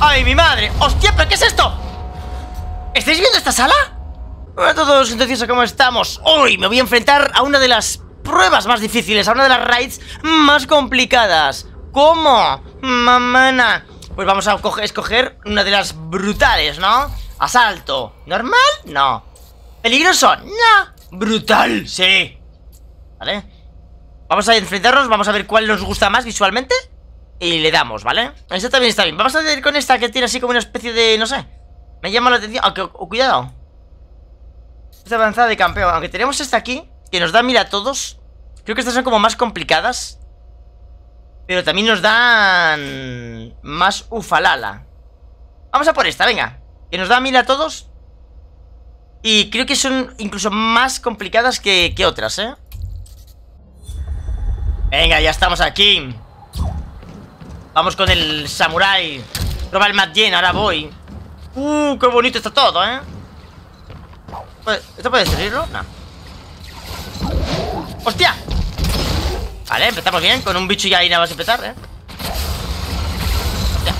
¡Ay, mi madre! ¡Hostia, pero qué es esto! ¿Estáis viendo esta sala? Hola a todos, entonces, ¿cómo estamos? Hoy me voy a enfrentar a una de las pruebas más difíciles, a una de las raids más complicadas. ¿Cómo? Mamana. Pues vamos a escoger una de las brutales, ¿no? Asalto. ¿Normal? No. ¿Peligroso? No. Brutal, sí. ¿Vale? Vamos a enfrentarnos, vamos a ver cuál nos gusta más visualmente. Y le damos, ¿vale? Esta también está bien. Vamos a ir con esta que tiene así como una especie de... no sé. Me llama la atención. Aunque, cuidado. Esta avanzada de campeón. Aunque tenemos esta aquí, que nos da mira a todos. Creo que estas son como más complicadas. Pero también nos dan... más ufalala. Vamos a por esta, venga. Que nos da mira a todos. Y creo que son incluso más complicadas que otras, ¿eh? Venga, ya estamos aquí. Vamos con el samurái. Proba el Madjen, ahora voy. Qué bonito está todo, ¿eh? ¿Esto puede destruirlo? No. ¡Hostia! Vale, empezamos bien. Con un bicho ya ahí nada más empezar, ¿eh? Hostia.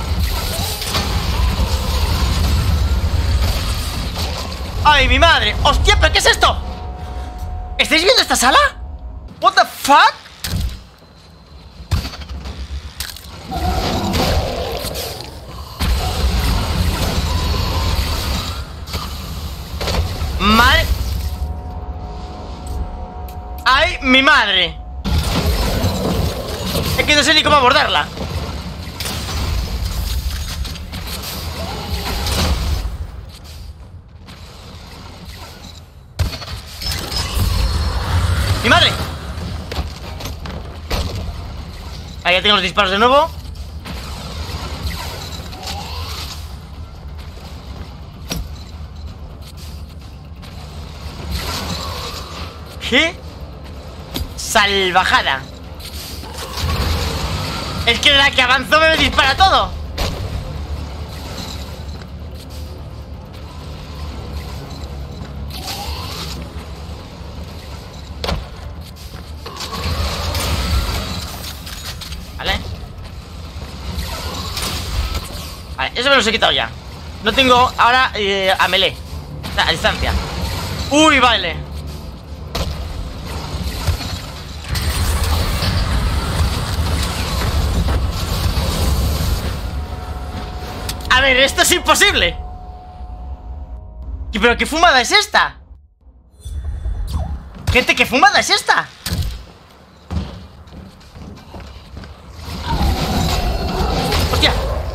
¡Ay, mi madre! ¡Hostia, pero qué es esto! ¿Estáis viendo esta sala? ¿What the fuck? Madre. ¡Ay, mi madre! Es que no sé ni cómo abordarla. ¡Mi madre! Ahí ya tengo los disparos de nuevo. ¿Qué? Salvajada. Es que la que avanzó me dispara todo. Vale. Vale, eso me los he quitado ya. No tengo ahora a melee, a distancia. Uy, vale. A ver, esto es imposible. ¿Pero qué fumada es esta? Gente, ¿qué fumada es esta? ¡Hostia!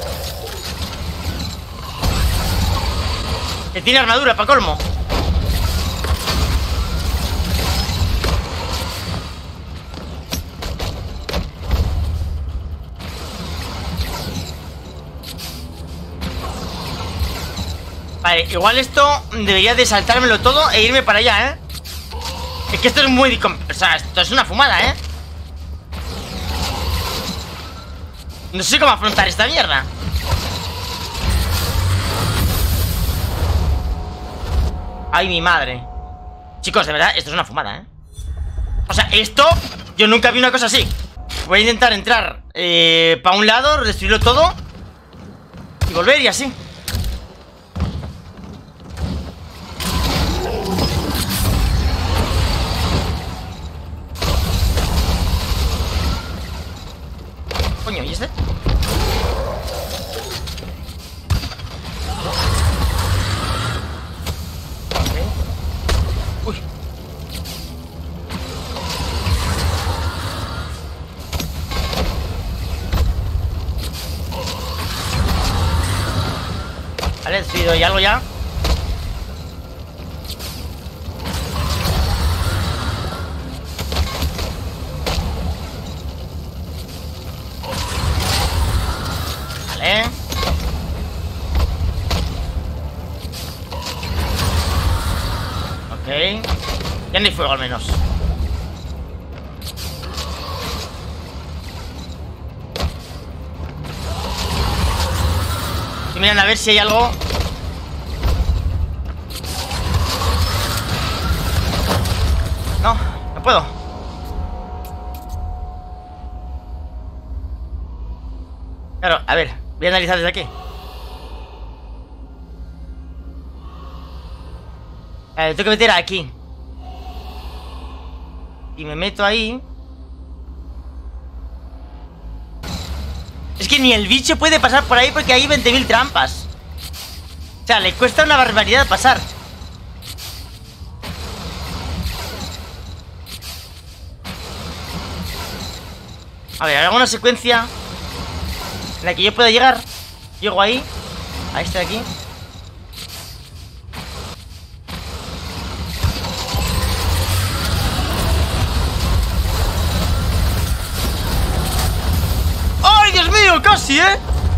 Que tiene armadura, pa' colmo. Vale, igual esto debería de saltármelo todo e irme para allá, ¿eh? Es que esto es muy... o sea, esto es una fumada, ¿eh? No sé cómo afrontar esta mierda. Ay, mi madre. Chicos, de verdad, esto es una fumada, ¿eh? O sea, esto... yo nunca vi una cosa así. Voy a intentar entrar para un lado, destruirlo todo y volver y así. Coño, ¿y este? Okay. Uy. Vale, he destruido y algo ya. Ok. Ya no hay fuego al menos. Estoy mirando a ver si hay algo. No, no puedo. Claro, a ver, voy a analizar desde aquí. Tengo que meter aquí. Y me meto ahí. Es que ni el bicho puede pasar por ahí porque hay 20.000 trampas. O sea, le cuesta una barbaridad pasar. A ver, hago una secuencia en la que yo pueda llegar. Llego ahí. A este de aquí. ¡Ay, Dios mío! ¡Casi, eh!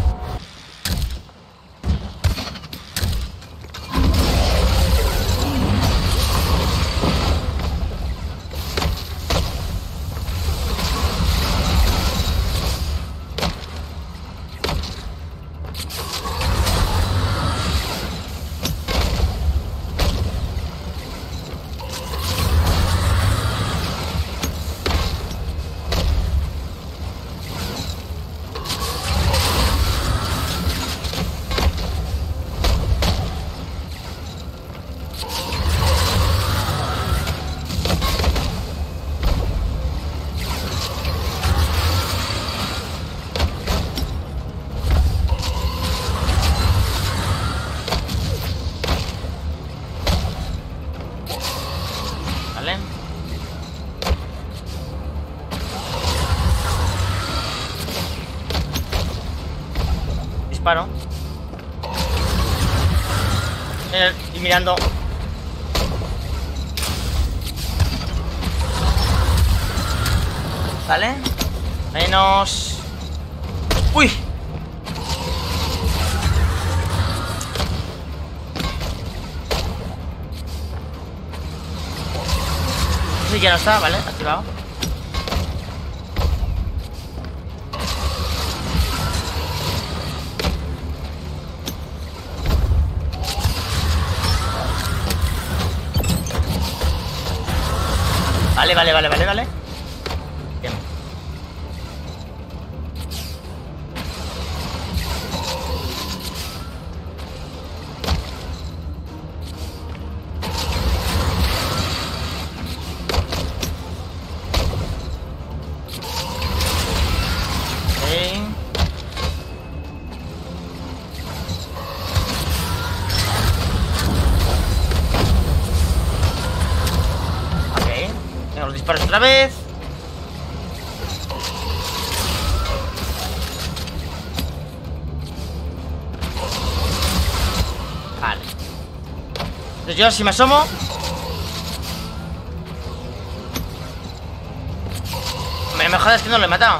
Vale. Disparo. Y mirando. Vale. Menos. ¡Uy! Sí, ya no está, vale, activado. Vale. Bien. Los disparos otra vez. Vale. Entonces yo si me asomo. Me jodas que no lo he matado.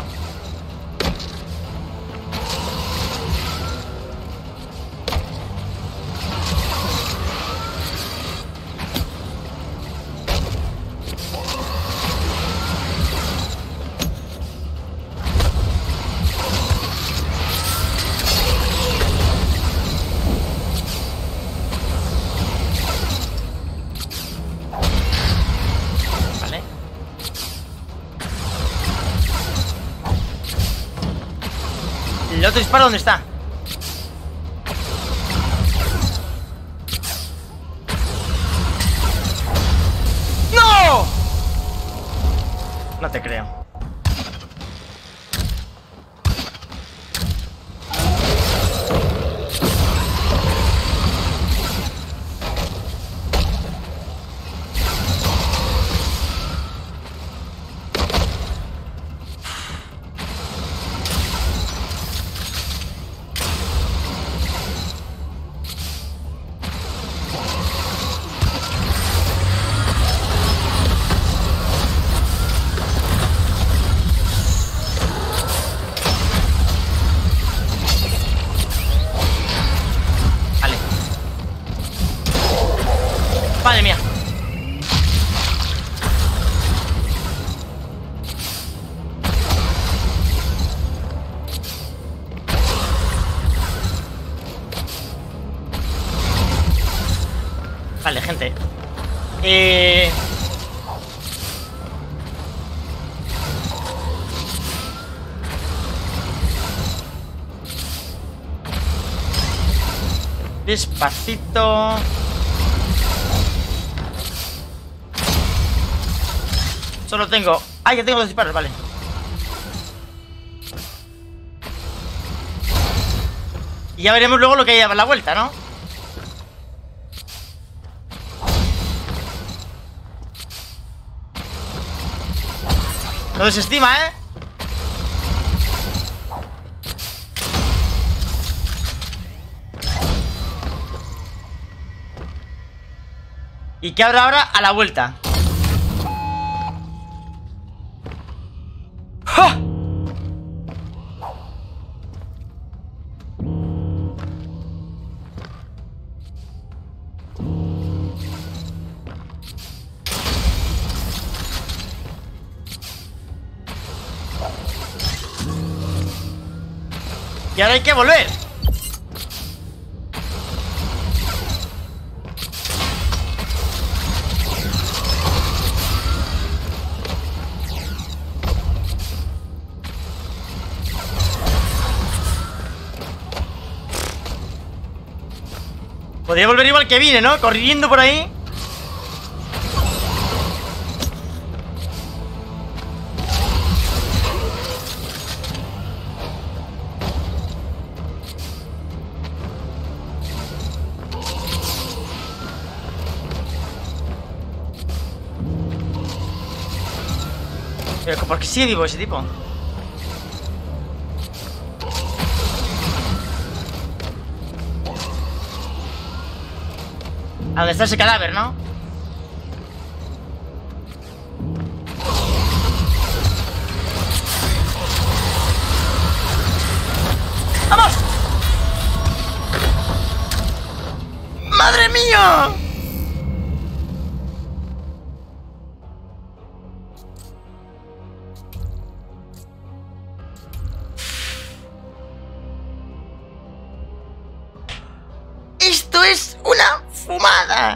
¿El otro disparo dónde está? ¡No! No te creo. Madre mía. Vale, gente. Despacito. Solo tengo... Ah, ya tengo 2 disparos, vale. Y ya veremos luego lo que hay a la vuelta, ¿no? No desestima, ¿eh? ¿Y qué habrá ahora a la vuelta? ¡Ja! Y ahora hay que volver. Podría volver igual que vine, ¿no? Corriendo por ahí. Pero ¿por qué sigue vivo ese tipo? ¿A dónde está ese cadáver, no? ¡Vamos! ¡Madre mía! ¡Esto es una fumada!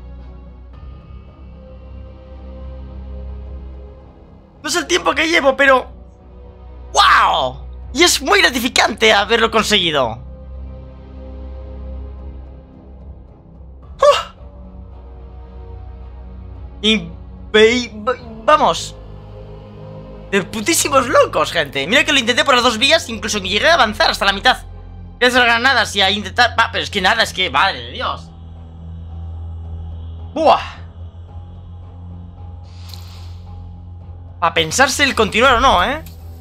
No sé el tiempo que llevo, pero... ¡Wow! Y es muy gratificante haberlo conseguido. Y... vamos. De putísimos locos, gente. Mira que lo intenté por las 2 vías, incluso que llegué a avanzar hasta la mitad. Gracias a las granadas y a intentar... pero es que nada, es que... Madre de Dios. ¡Buah! A pensarse el continuar o no, ¿eh?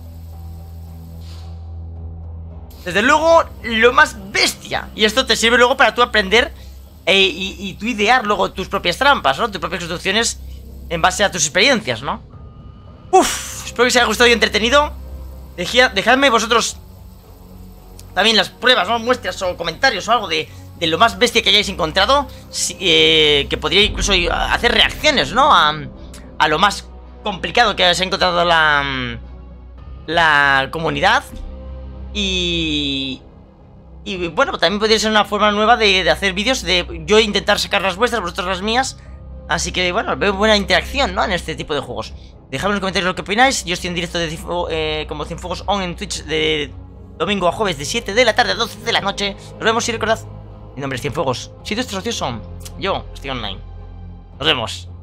Desde luego, lo más bestia. Y esto te sirve luego para tú aprender y tú idear luego tus propias trampas, ¿no? Tus propias construcciones en base a tus experiencias, ¿no? Uf, espero que os haya gustado y entretenido. Dejadme vosotros también las pruebas, ¿no? Muestras o comentarios o algo de lo más bestia que hayáis encontrado, que podría incluso hacer reacciones, ¿no? A lo más complicado que se ha encontrado la comunidad. Y bueno, también podría ser una forma nueva de hacer vídeos, de yo intentar sacar las vuestras, vosotros las mías. Así que bueno, veo buena interacción, ¿no? En este tipo de juegos. Dejadme en los comentarios lo que opináis. Yo estoy en directo como Cienfuegos On en Twitch de domingo a jueves de 7 de la tarde a 12 de la noche. Nos vemos y recordad, mi nombre es Cienfuegos. Si tú estás ocioso, yo estoy online. Nos vemos.